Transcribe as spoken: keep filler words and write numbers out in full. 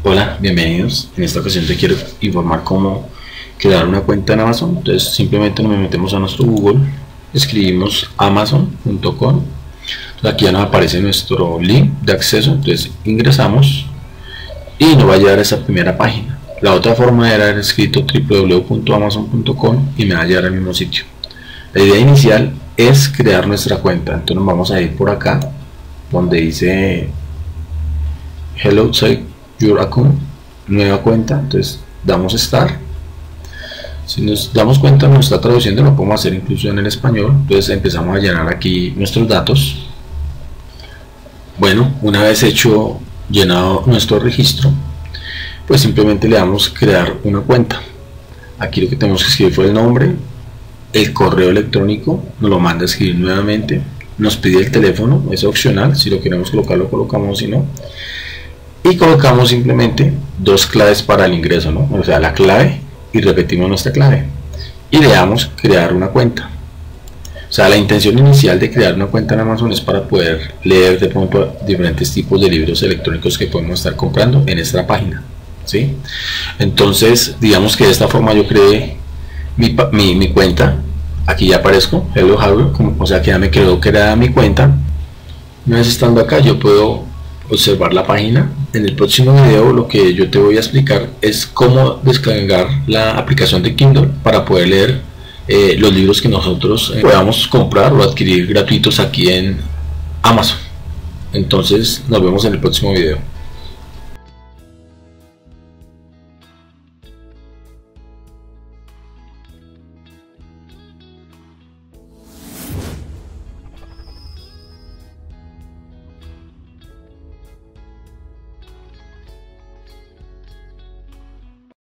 Hola, bienvenidos. En esta ocasión te quiero informar cómo crear una cuenta en Amazon. Entonces simplemente nos metemos a nuestro Google, escribimos amazon punto com. Aquí ya nos aparece nuestro link de acceso, entonces ingresamos y nos va a llevar a esa primera página. La otra forma era haber escrito w w w punto amazon punto com y me va a llevar al mismo sitio. La idea inicial es crear nuestra cuenta, entonces nos vamos a ir por acá donde dice Hello Take Your Account, nueva cuenta, entonces damos Start. Si nos damos cuenta nos está traduciendo, lo podemos hacer incluso en el español, entonces empezamos a llenar aquí nuestros datos. Bueno, una vez hecho, llenado nuestro registro, pues simplemente le damos crear una cuenta. Aquí lo que tenemos que escribir fue el nombre, el correo electrónico, nos lo manda a escribir nuevamente, nos pide el teléfono, es opcional, si lo queremos colocar lo colocamos, si no, y colocamos simplemente dos claves para el ingreso, ¿no? O sea, la clave y repetimos nuestra clave y le damos crear una cuenta. O sea, la intención inicial de crear una cuenta en Amazon es para poder leer de pronto diferentes tipos de libros electrónicos que podemos estar comprando en esta página, ¿sí? Entonces, digamos que de esta forma yo creé mi, mi, mi cuenta. Aquí ya aparezco, Hello Hardware, o sea que ya me quedó creada mi cuenta. Una vez estando acá yo puedo observar la página. En el próximo video lo que yo te voy a explicar es cómo descargar la aplicación de Kindle para poder leer eh, los libros que nosotros eh, podamos comprar o adquirir gratuitos aquí en Amazon. Entonces nos vemos en el próximo video.